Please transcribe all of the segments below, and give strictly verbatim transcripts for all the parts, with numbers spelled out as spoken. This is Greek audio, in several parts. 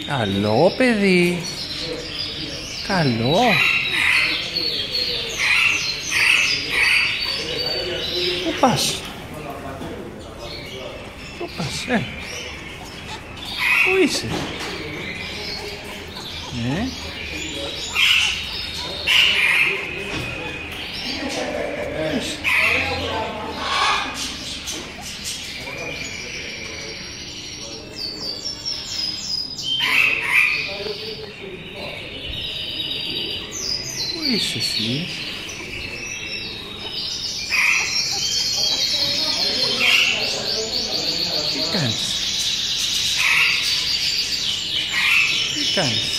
Καλό παιδί. Καλό. Πού πας? Πού πας, ε? Πού είσαι? Ναι. Πού είσαι εσύ? Τι κάνεις? Τι κάνεις?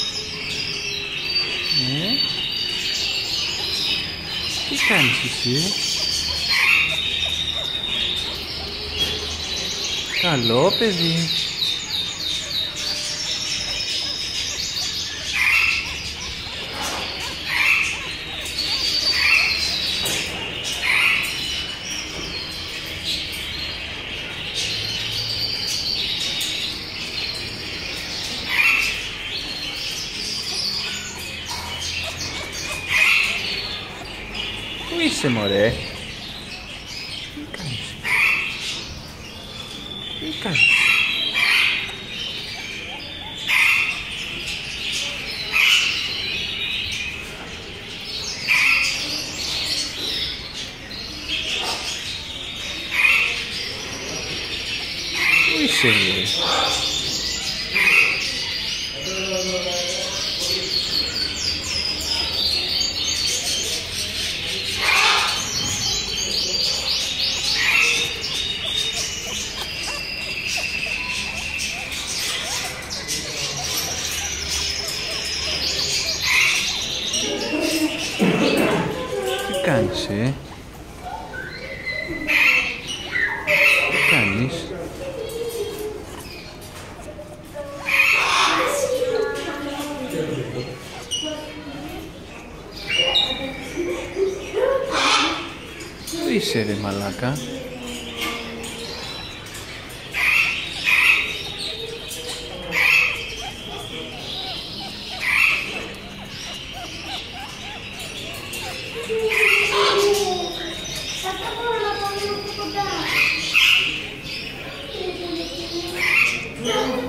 Ναι. Τι κάνεις εσύ? Καλό παιδί. Πού είσαι, μωρέ? Τι κάνεις? Τι κάνεις? Πού είσαι, μωρέ? Τι κάνεις, ε? Τι κάνεις? Πού είσαι, ρε μαλάκα? Θα μπορώ να πάω λίγο κοντά.